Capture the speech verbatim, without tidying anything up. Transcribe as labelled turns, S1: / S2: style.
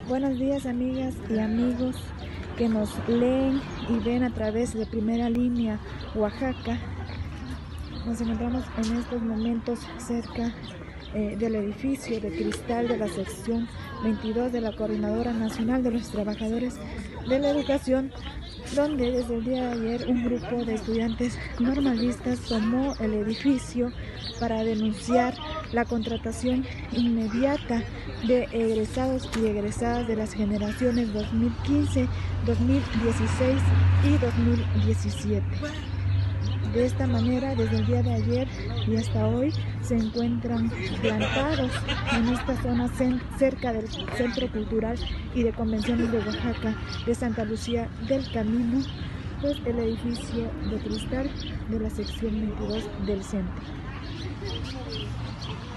S1: Buenos días, amigas y amigos que nos leen y ven a través de Primera Línea Oaxaca. Nos encontramos en estos momentos cerca eh, del edificio de cristal de la sección veintidós de la Coordinadora Nacional de los Trabajadores de la Educación, donde desde el día de ayer un grupo de estudiantes normalistas tomó el edificio para denunciar la contratación inmediata de egresados y egresadas de las generaciones dos mil quince, dos mil dieciséis y dos mil diecisiete. De esta manera, desde el día de ayer y hasta hoy, se encuentran plantados en esta zona cerca del Centro Cultural y de Convenciones de Oaxaca de Santa Lucía del Camino, pues el edificio de cristal de la sección veintidós del centro.